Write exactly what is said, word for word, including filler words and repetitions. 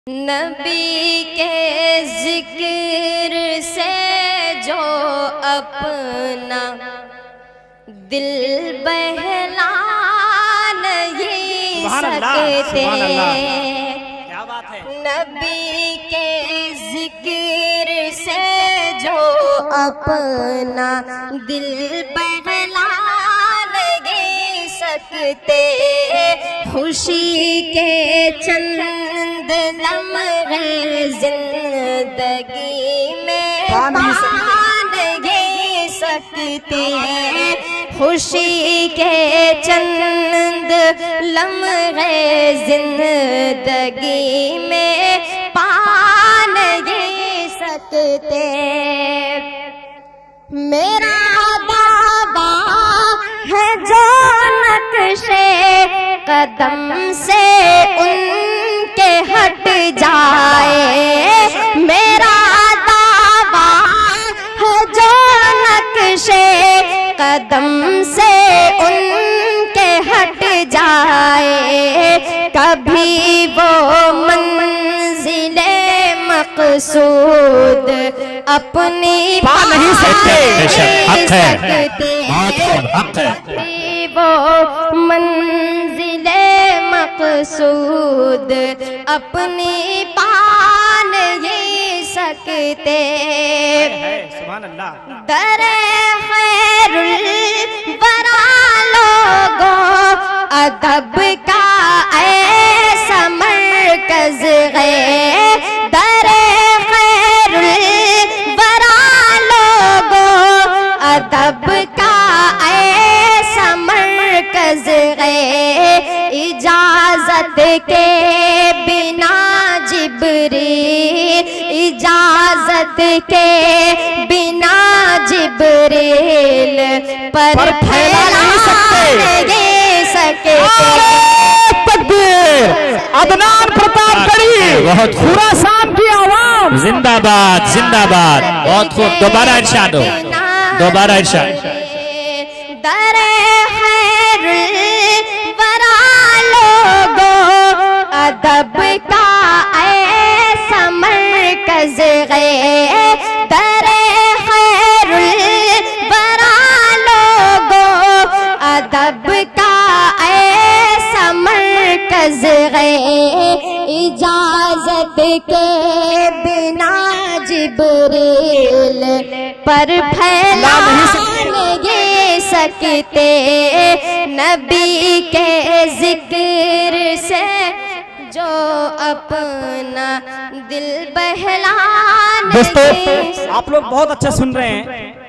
नबी के जिक्र से जो अपना दिल बहला नहीं सकते। क्या बात है। नबी के जिक्र से जो अपना दिल बहला नहीं सकते। खुशी के चंद लम्हे जिंदगी में पा नहीं सकते। खुशी के चंद लम्हे जिंदगी में पा नहीं सकते। मेरा दावा है जो नक्शे कदम से उनके हट जाए। मेरा दावा है जो नक्शे कदम से उनके हट जाए। कभी वो मंजिले मकसूद अपनी पा नहीं सकते। वो मंजिले मकसूद अपनी पा नहीं सकते। सुभान अल्लाह। दरे खैरुल वरा लोगों अदब का ऐसा मरकज है। दरे खैरुल वरा लोगों अदब का ऐसा मरकज है। इजाजत के बिना जिब्रील इजाजत के बिना जिब्रील पर फैला नहीं सकते। अदनान प्रतापगढ़ी बहुत खुरासान की आवाम जिंदाबाद जिंदाबाद। बहुत खूब। दोबारा इरशाद हो, दोबारा इरशाद। दरे खैरुल वरा लोगों अदब का ऐसा मरकज है। दरे खैरुल वरा लोगों अदब का ऐसा मरकज है। इजाजत के बिना जिब्रील पर फैला नहीं सकते। नबी के जिक्र से जो अपना दिल बहला। दोस्तों आप लोग बहुत अच्छा सुन रहे हैं।